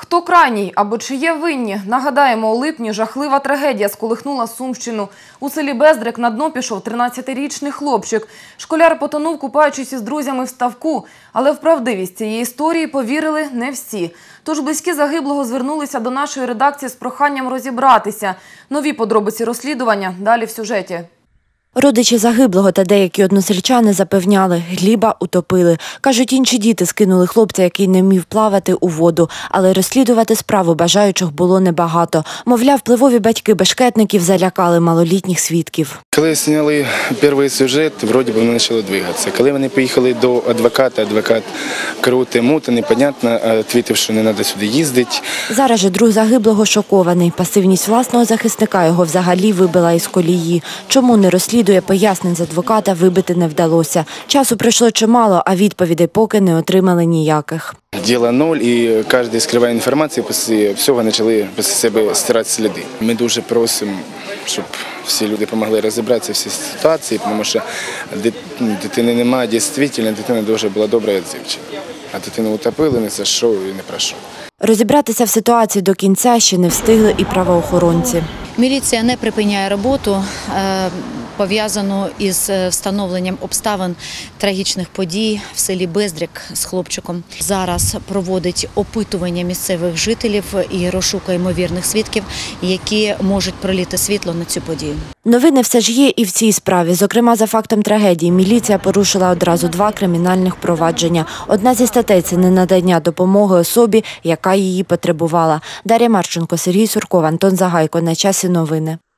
Хто крайній або чи є винні? Нагадаємо, у липні жахлива трагедія сколихнула Сумщину. У селі Бездрик на дно пішов 13-річний хлопчик. Школяр потонув, купаючись із друзями в ставку. Але в правдивість цієї історії повірили не всі. Тож близькі загиблого звернулися до нашої редакції з проханням розібратися. Нові подробиці розслідування далі в сюжеті. Родичі загиблого та деякі односельчани запевняли, Гліба утопили. Кажуть, інші діти скинули хлопця, який не вмів плавати, у воду. Але розслідувати справу бажаючих було небагато. Мовляв, впливові батьки бешкетників залякали малолітніх свідків. Коли зняли перший сюжет, вроді вони почали двигатися. Коли вони поїхали до адвоката, адвокат круте-муте, непонятно, відповів, що не треба сюди їздити. Зараз же друг загиблого шокований. Пасивність власного захисника його взагалі вибила із колії. Чому не розслідує, пояснень з адвоката вибити не вдалося. Часу пройшло чимало, а відповідей поки не отримали ніяких. Діло ноль, і кожен скриває інформацію, після всього почали після себе стирати сліди. Ми дуже просимо, щоб всі люди допомогли розібратися в цій ситуації, тому що дитини немає, дійсно, дитина дуже була добра і відзивчива. А дитину утопили не за що і не про що. Розібратися в ситуації до кінця ще не встигли і правоохоронці. Міліція не припиняє роботу, пов'язану із встановленням обставин трагічних подій в селі Бездрик з хлопчиком. Зараз проводить опитування місцевих жителів і розшукує ймовірних свідків, які можуть пролити світло на цю подію. Новини все ж є і в цій справі. Зокрема, за фактом трагедії міліція порушила одразу 2 кримінальних провадження. Одна зі статей – це ненадання допомоги особі, яка її потребувала. Дар'я Марченко, Сергій Сурков, Антон Загайко. На часі новини.